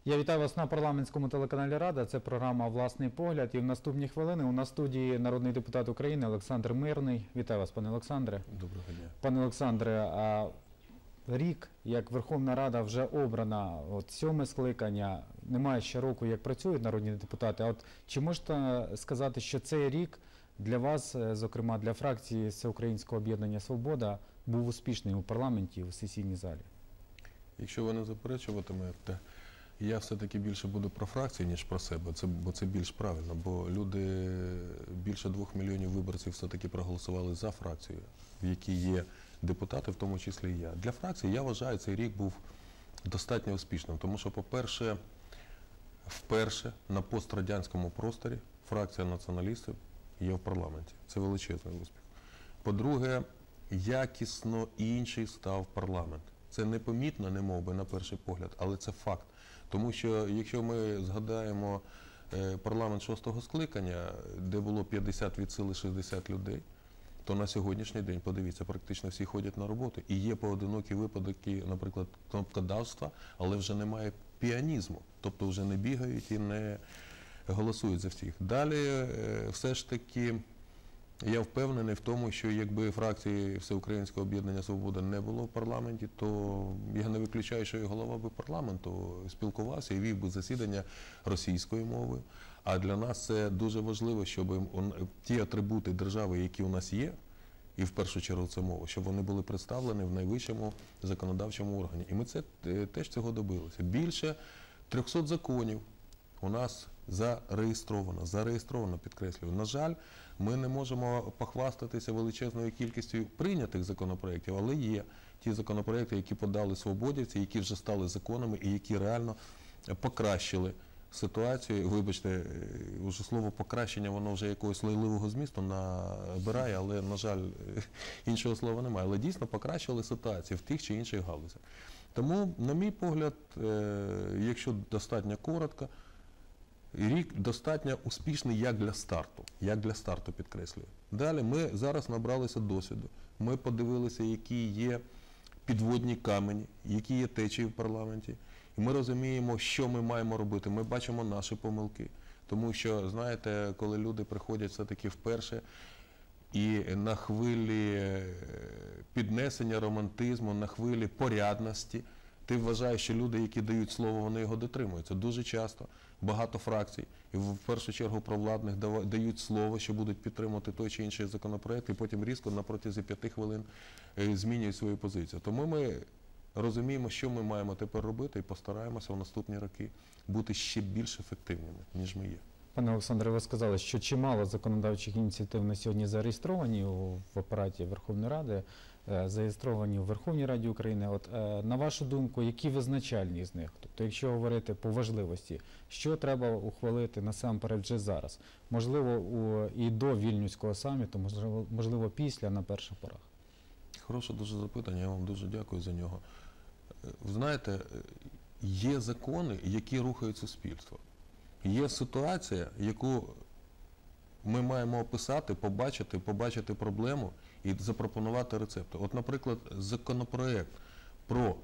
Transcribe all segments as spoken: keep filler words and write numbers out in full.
Я вітаю вас на парламентському телеканалі Рада. Це програма «Власний погляд». І в наступні хвилини у нас в студії народний депутат України Олександр Мирний. Вітаю вас, пане Олександре. Доброго дня. Пане Олександре, а рік, як Верховна Рада вже обрана, от сьоме скликання, немає ще року, як працюють народні депутати. А от чи можете сказати, що цей рік для вас, зокрема для фракції Всеукраїнського об'єднання «Свобода», був успішний у парламенті, у сесійній залі? Якщо ви не заперечуватимете, я все-таки більше буду про фракцію, ніж про себе, це, бо це більш правильно, бо люди, більше двох мільйонів виборців все-таки проголосували за фракцію, в якій є депутати, в тому числі і я. Для фракції, я вважаю, цей рік був достатньо успішним, тому що, по-перше, вперше на пострадянському просторі фракція націоналістів є в парламенті. Це величезний успіх. По-друге, якісно інший став парламент. Це непомітно, не мов би, на перший погляд, але це факт. Тому що, якщо ми згадаємо парламент шостого скликання, де було п'ятдесят від сили шістдесят людей, то на сьогоднішній день, подивіться, практично всі ходять на роботу. І є поодинокі випадки, наприклад, кнопкодавства, але вже немає піанізму. Тобто вже не бігають і не голосують за всіх. Далі, все ж таки, я впевнений в тому, що якби фракції Всеукраїнського об'єднання «Свобода» не було в парламенті, то я не виключаю, що і голова би парламенту спілкувався і вів би засідання російською мовою. А для нас це дуже важливо, щоб ті атрибути держави, які у нас є, і в першу чергу це мова, щоб вони були представлені в найвищому законодавчому органі. І ми це, теж цього добилися. Більше трьохсот законів у нас зареєстровано, зареєстровано, підкреслюю. На жаль, ми не можемо похвастатися величезною кількістю прийнятих законопроєктів, але є ті законопроєкти, які подали свободівці, які вже стали законами і які реально покращили ситуацію. Вибачте, вже слово «покращення», воно вже якогось лайливого змісту набирає, але, на жаль, іншого слова немає. Але дійсно покращили ситуацію в тих чи інших галузях. Тому, на мій погляд, якщо достатньо коротко, рік достатньо успішний як для старту, як для старту, підкреслюю. Далі ми зараз набралися досвіду, ми подивилися, які є підводні камені, які є течії в парламенті, і ми розуміємо, що ми маємо робити, ми бачимо наші помилки. Тому що, знаєте, коли люди приходять все-таки вперше, і на хвилі піднесення романтизму, на хвилі порядності, ти вважаєш, що люди, які дають слово, вони його дотримуються. Дуже часто багато фракцій, і в першу чергу провладних, дають слово, що будуть підтримувати той чи інший законопроект, і потім різко на протязі п'яти хвилин змінюють свою позицію. Тому ми розуміємо, що ми маємо тепер робити, і постараємося в наступні роки бути ще більш ефективними, ніж ми є. Пане Олександре, ви сказали, що чимало законодавчих ініціатив на сьогодні зареєстровані в апараті Верховної Ради, зареєстровані у Верховній Раді України. От, на вашу думку, які визначальні з них? Тобто, якщо говорити по важливості, що треба ухвалити насамперед вже зараз? Можливо, у, і до Вільнюського саміту, можливо, можливо, після, на перших порах? Хороше дуже запитання, я вам дуже дякую за нього. Ви знаєте, є закони, які рухають суспільство. Є ситуація, яку ми маємо описати, побачити, побачити проблему і запропонувати рецепти. От, наприклад, законопроект про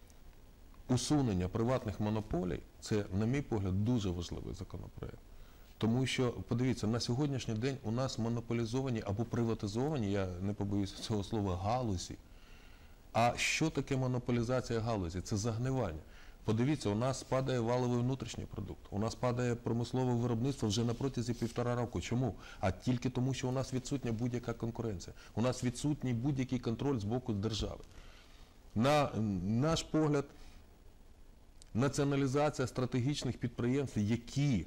усунення приватних монополій – це, на мій погляд, дуже важливий законопроект. Тому що, подивіться, на сьогоднішній день у нас монополізовані або приватизовані, я не побоюся цього слова, галузі. А що таке монополізація галузі? Це загнивання. Подивіться, у нас падає валовий внутрішній продукт, у нас падає промислове виробництво вже на протязі півтора року. Чому? А тільки тому, що у нас відсутня будь-яка конкуренція, у нас відсутній будь-який контроль з боку держави. На наш погляд, націоналізація стратегічних підприємств, які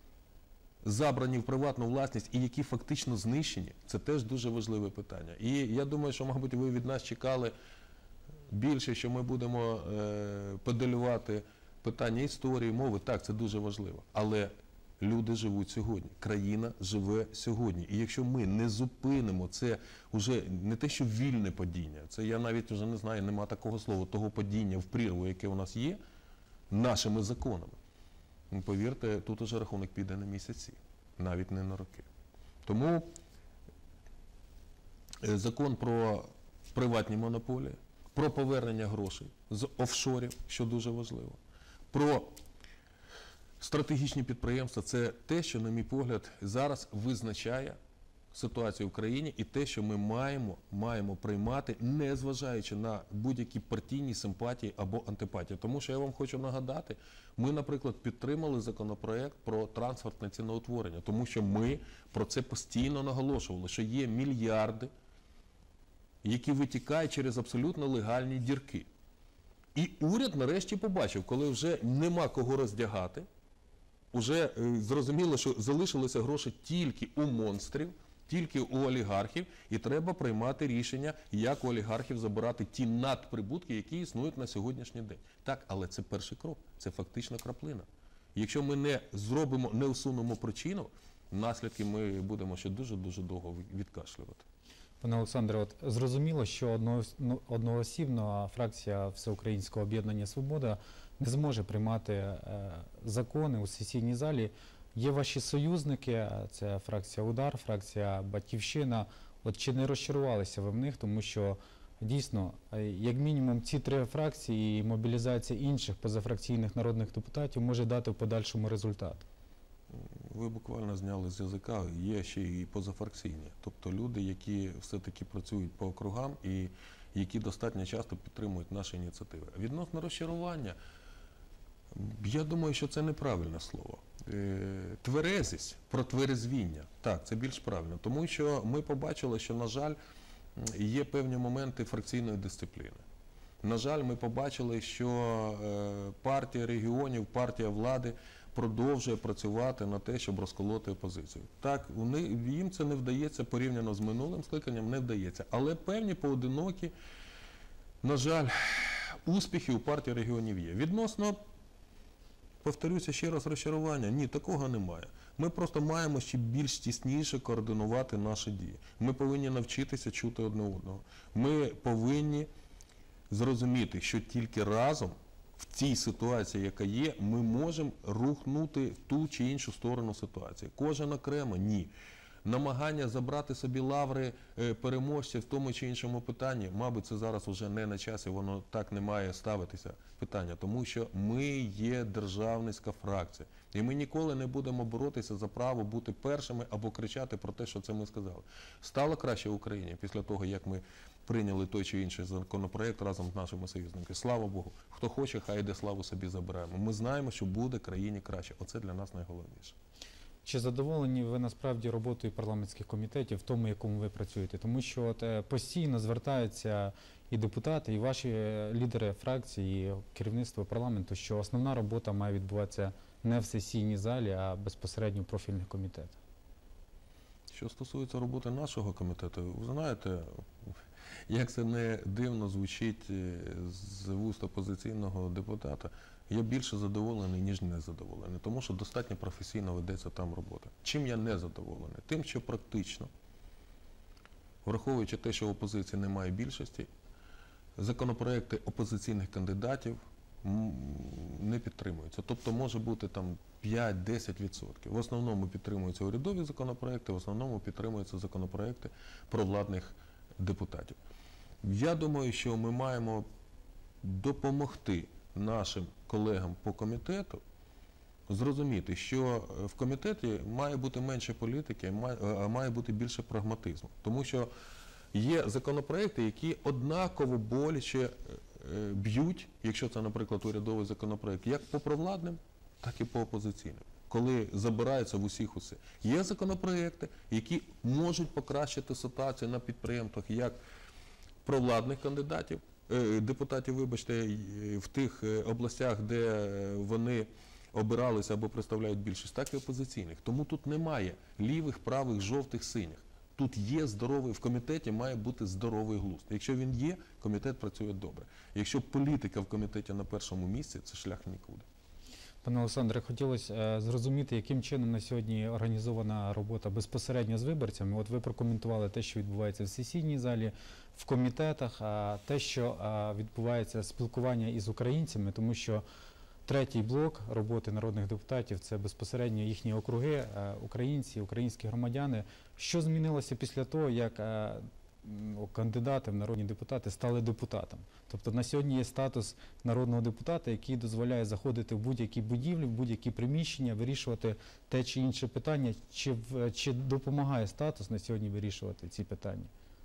забрані в приватну власність і які фактично знищені, це теж дуже важливе питання. І я думаю, що, мабуть, ви від нас чекали більше, що ми будемо е, педалювати питання історії, мови. Так, це дуже важливо. Але люди живуть сьогодні, країна живе сьогодні. І якщо ми не зупинимо це вже не те, що вільне падіння, це я навіть вже не знаю, нема такого слова, того падіння в прірву, яке у нас є, нашими законами. Повірте, тут уже рахунок піде на місяці, навіть не на роки. Тому закон про приватні монополії, про повернення грошей з офшорів, що дуже важливо, про Стратегічні підприємства – це те, що, на мій погляд, зараз визначає ситуацію в країні і те, що ми маємо, маємо приймати, не зважаючи на будь-які партійні симпатії або антипатії. Тому що я вам хочу нагадати, ми, наприклад, підтримали законопроект про трансфертне ціноутворення, тому що ми про це постійно наголошували, що є мільярди, які витікають через абсолютно легальні дірки. І уряд нарешті побачив, коли вже нема кого роздягати, вже зрозуміло, що залишилися гроші тільки у монстрів, тільки у олігархів, і треба приймати рішення, як у олігархів забирати ті надприбутки, які існують на сьогоднішній день. Так, але це перший крок, це фактично краплина. Якщо ми не зробимо, не усунемо причину, наслідки ми будемо ще дуже-дуже довго відкашлювати. Пане Олександре, от зрозуміло, що одноосібно фракція Всеукраїнського об'єднання «Свобода» не зможе приймати е, закони у сесійній залі. Є ваші союзники, це фракція «Удар», фракція «Батьківщина». От чи не розчарувалися ви в них, тому що дійсно, як мінімум, ці три фракції і мобілізація інших позафракційних народних депутатів може дати в подальшому результат? Ви буквально зняли з язика, є ще і позафракційні. Тобто люди, які все-таки працюють по округам і які достатньо часто підтримують наші ініціативи. Відносно розчарування, я думаю, що це неправильне слово. Тверезість, протверезвіння, так, це більш правильно. Тому що ми побачили, що, на жаль, є певні моменти фракційної дисципліни. На жаль, ми побачили, що партія регіонів, партія влади продовжує працювати на те, щоб розколоти опозицію. Так, їм це не вдається, порівняно з минулим скликанням, не вдається. Але певні поодинокі, на жаль, успіхи у партії регіонів є. Відносно, повторюся ще раз, розчарування, ні, такого немає. Ми просто маємо ще більш тісніше координувати наші дії. Ми повинні навчитися чути одне одного. Ми повинні зрозуміти, що тільки разом в цій ситуації, яка є, ми можемо рухнути в ту чи іншу сторону ситуації. Кожен окремо – ні. Намагання забрати собі лаври переможців в тому чи іншому питанні, мабуть, це зараз вже не на часі, воно так не має ставитися питання, тому що ми є державницька фракція. І ми ніколи не будемо боротися за право бути першими або кричати про те, що це ми сказали. Стало краще в Україні після того, як ми прийняли той чи інший законопроект разом з нашими союзниками. Слава Богу. Хто хоче, хай йде, славу собі забираємо. Ми знаємо, що буде країні краще. Оце для нас найголовніше. Чи задоволені ви насправді роботою парламентських комітетів в тому, якому ви працюєте? Тому що от, постійно звертаються і депутати, і ваші лідери фракції, і керівництво парламенту, що основна робота має відбуватися не в сесійній залі, а безпосередньо в профільних комітетах. Що стосується роботи нашого комітету, ви знаєте, як це не дивно звучить з вуст опозиційного депутата, я більше задоволений, ніж не задоволений, тому що достатньо професійно ведеться там робота. Чим я не задоволений? Тим, що практично, враховуючи те, що в опозиції немає більшості, законопроекти опозиційних кандидатів не підтримуються. Тобто може бути там п'ять-десять відсотків. В основному підтримуються урядові законопроекти, в основному підтримуються законопроекти провладних депутатів. Я думаю, що ми маємо допомогти нашим колегам по комітету зрозуміти, що в комітеті має бути менше політики, а має бути більше прагматизму. Тому що є законопроекти, які однаково боляче б'ють, якщо це, наприклад, урядовий законопроект, як по провладним, так і по опозиційним, коли забираються в усіх усе. Є законопроекти, які можуть покращити ситуацію на підприємствах як провладних кандидатів, депутатів, вибачте, в тих областях, де вони обиралися або представляють більшість, так і опозиційних. Тому тут немає лівих, правих, жовтих, синіх. Тут є здоровий, в комітеті має бути здоровий глузд. Якщо він є, комітет працює добре. Якщо політика в комітеті на першому місці, це шлях нікуди. Пане Олександре, хотілося зрозуміти, яким чином на сьогодні організована робота безпосередньо з виборцями. От ви прокоментували те, що відбувається в сесійній залі, в комітетах, а те, що відбувається спілкування із українцями, тому що третій блок роботи народних депутатів – це безпосередньо їхні округи, українці, українські громадяни. Що змінилося після того, як м, кандидати в народні депутати стали депутатами. Тобто на сьогодні є статус народного депутата, який дозволяє заходити в будь-які будівлі, в будь-які приміщення, вирішувати те чи інше питання. Чи, в- чи допомагає статус на сьогодні вирішувати ці питання?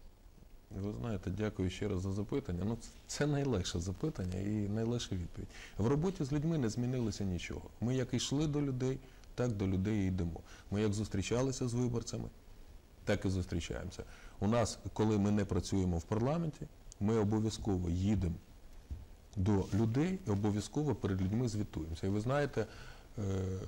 Ви знаєте, дякую ще раз за запитання. Ну, це- це найлегше запитання і найлегша відповідь. В роботі з людьми не змінилося нічого. Ми як йшли до людей, так до людей і йдемо. Ми як зустрічалися з виборцями, так і зустрічаємося. У нас, коли ми не працюємо в парламенті, ми обов'язково їдемо до людей і обов'язково перед людьми звітуємося. І ви знаєте, е,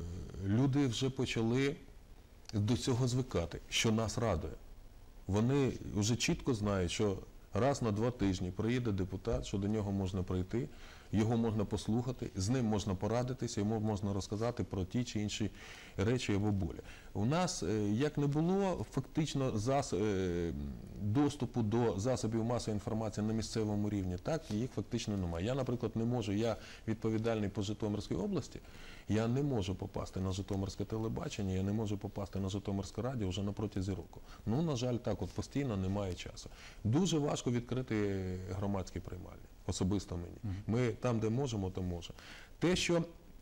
люди вже почали до цього звикати, що нас радує. Вони вже чітко знають, що раз на два тижні приїде депутат, що до нього можна прийти, його можна послухати, з ним можна порадитися, йому можна розказати про ті чи інші речі або болі. У нас, е, як не було фактично зас- е, доступу до засобів масової інформації на місцевому рівні, так і їх фактично немає. Я, наприклад, не можу, я відповідальний по Житомирській області, я не можу попасти на Житомирське телебачення, я не можу попасти на Житомирське радіо вже на протязі року. Ну, на жаль, так от постійно немає часу. Дуже важко відкрити громадські приймальні, особисто мені. Ми там, де можемо, то можемо. Те, що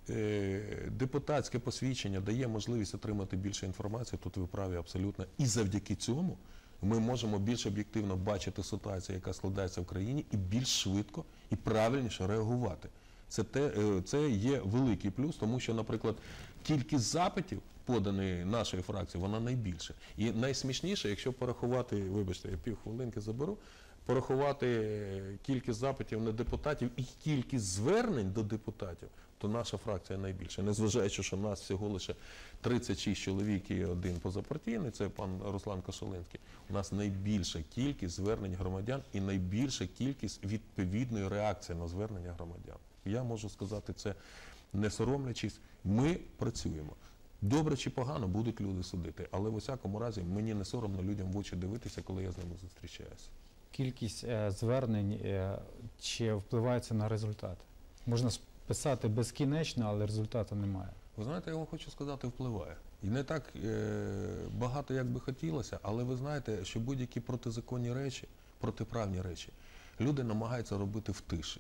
е, депутатське посвідчення дає можливість отримати більше інформації, тут ви праві абсолютно. І завдяки цьому ми можемо більш об'єктивно бачити ситуацію, яка складається в країні, і більш швидко і правильніше реагувати. Це, те, е, це є великий плюс, тому що, наприклад, кількість запитів, поданих нашої фракції, вона найбільша. І найсмішніше, якщо порахувати, вибачте, я півхвилинки заберу, порахувати кількість запитів на депутатів і кількість звернень до депутатів, то наша фракція найбільша. Незважаючи, що нас всього лише тридцять шість чоловік і один позапартійний, це пан Руслан Кошелинський, у нас найбільша кількість звернень громадян і найбільша кількість відповідної реакції на звернення громадян. Я можу сказати це не соромлячись, ми працюємо. Добре чи погано будуть люди судити, але в усякому разі мені не соромно людям в очі дивитися, коли я з ними зустрічаюся. Кількість е, звернень е, чи впливає це на результат? Можна писати безкінечно, але результату немає. Ви знаєте, я вам хочу сказати, впливає. І не так е, багато, як би хотілося, але ви знаєте, що будь-які протизаконні речі, протиправні речі, люди намагаються робити в тиші.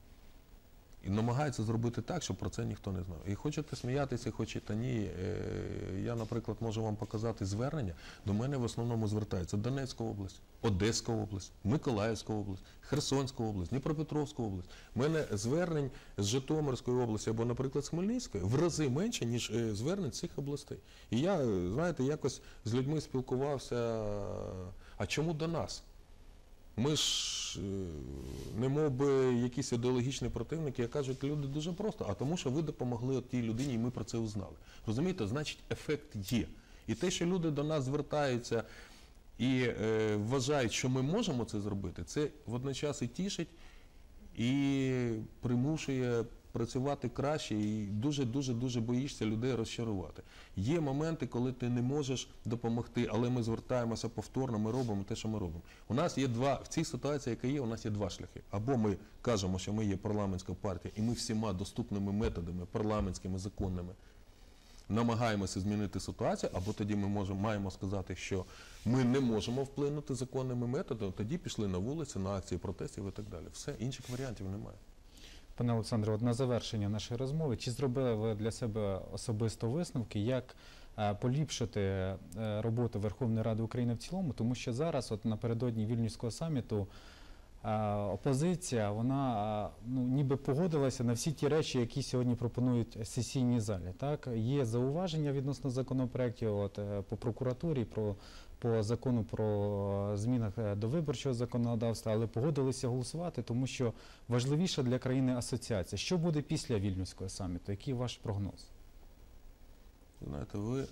І намагаються зробити так, щоб про це ніхто не знав. І хочете сміятися, хочете ні. Е, я, наприклад, можу вам показати звернення. До мене в основному звертаються Донецька область, Одеська область, Миколаївська область, Херсонська область, Дніпропетровська область. У мене звернень з Житомирської області або, наприклад, з Хмельницької в рази менше, ніж е, звернень цих областей. І я, е, знаєте, якось з людьми спілкувався, а чому до нас? Ми ж е, не мов би якісь ідеологічні противники, як кажуть, люди дуже просто, а тому, що ви допомогли тій людині, і ми про це узнали. Розумієте, значить, ефект є. І те, що люди до нас звертаються і е, вважають, що ми можемо це зробити, це водночас і тішить, і примушує працювати краще, і дуже-дуже-дуже боїшся людей розчарувати. Є моменти, коли ти не можеш допомогти, але ми звертаємося повторно, ми робимо те, що ми робимо. У нас є два, в цій ситуації, яка є, у нас є два шляхи. Або ми кажемо, що ми є парламентська партія, і ми всіма доступними методами, парламентськими, законними, намагаємося змінити ситуацію, або тоді ми можемо, маємо сказати, що ми не можемо вплинути законними методами, тоді пішли на вулиці, на акції протестів і так далі. Все, інших варіантів немає. Пане Олександре, от на завершення нашої розмови, чи зробили ви для себе особисто висновки, як е, поліпшити е, роботу Верховної Ради України в цілому, тому що зараз, от напередодні Вільнюського саміту, е, опозиція, вона е, ну, ніби погодилася на всі ті речі, які сьогодні пропонують сесійній залі. Так? Є зауваження відносно законопроєктів от, е, по прокуратурі, про по закону про змінах до виборчого законодавства, але погодилися голосувати, тому що важливіша для країни асоціація. Що буде після Вільнюського саміту? Який ваш прогноз? Знаєте, ви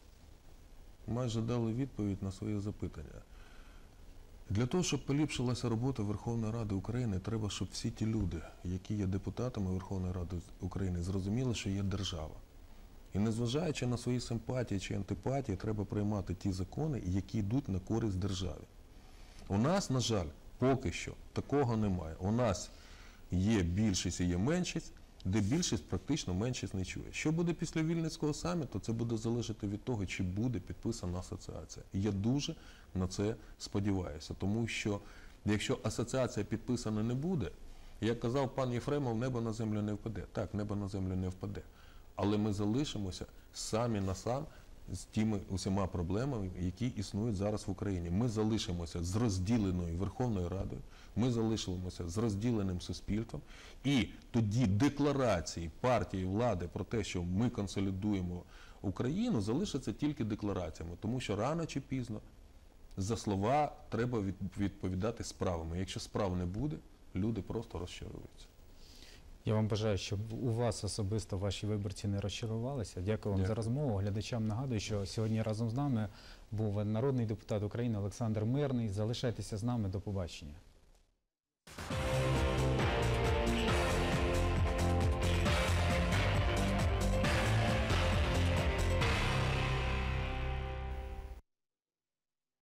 майже дали відповідь на своє запитання. Для того, щоб поліпшилася робота Верховної Ради України, треба, щоб всі ті люди, які є депутатами Верховної Ради України, зрозуміли, що є держава. І незважаючи на свої симпатії чи антипатії, треба приймати ті закони, які йдуть на користь державі. У нас, на жаль, поки що такого немає. У нас є більшість і є меншість, де більшість практично меншість не чує. Що буде після Вільнюського саміту, це буде залежати від того, чи буде підписана асоціація. І я дуже на це сподіваюся, тому що якщо асоціація підписана не буде, як казав пан Єфремов, небо на землю не впаде. Так, небо на землю не впаде. Але ми залишимося самі на сам з тими усіма проблемами, які існують зараз в Україні. Ми залишимося з розділеною Верховною Радою, ми залишимося з розділеним суспільством, і тоді декларації партії влади про те, що ми консолідуємо Україну, залишаться тільки деклараціями, тому що рано чи пізно за слова треба відповідати справами. Якщо справ не буде, люди просто розчаруються. Я вам бажаю, щоб у вас особисто ваші виборці не розчарувалися. Дякую вам Дякую. за розмову. Глядачам нагадую, що сьогодні разом з нами був народний депутат України Олександр Мирний. Залишайтеся з нами. До побачення.